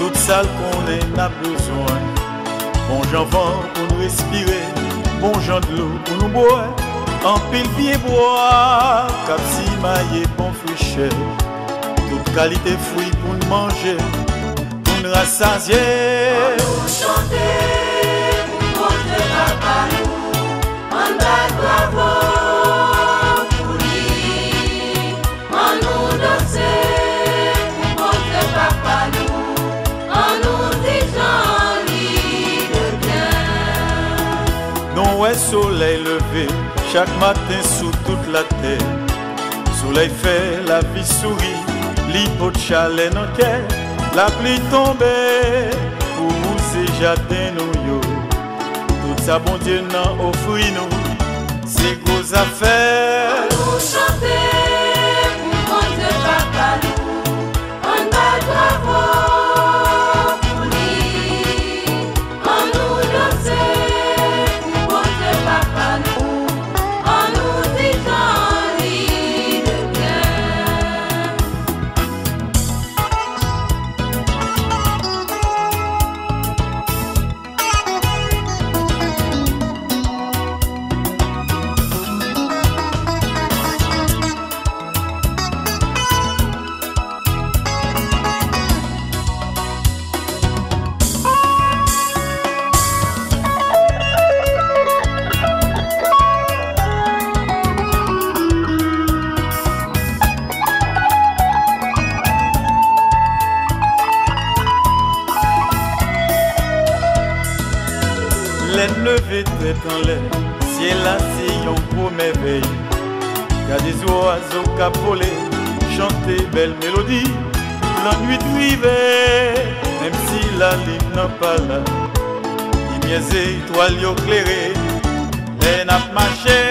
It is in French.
toute salle qu'on est n'a besoin. Bon j'en vent pour nous respirer, bon j'en de l'eau pour nous boire. En pile pied bois, cap si maillé bon friché. Toute qualité fruits pour nous manger, pour nous rassasier. On chanter, pour manger papa nous, on bat bravo pour lui. On nous danser, pour manger papa nous, on nous dit joli de bien. Non ouais soleil levé, chaque matin sous toute la terre. Soleil fait, la vie sourit, l'hypo de chalet dans quai. La pluie tombée, pour nous c'est jardin nous yo. Tout ça bon Dieu n'en offre nous, c'est gros affaires. On nous chanter, pour manger papa nous, on bat bravo pour lui. On nous danser, pour manger papa nous, on nous dit joli de bien. Les levées tête en l'air, ciel assis en beau merveille. Y'a des oiseaux capolés, chanter belle mélodie. La nuit privée, même si la lune n'est pas là. Les étoiles éclairées, les nappes marchées.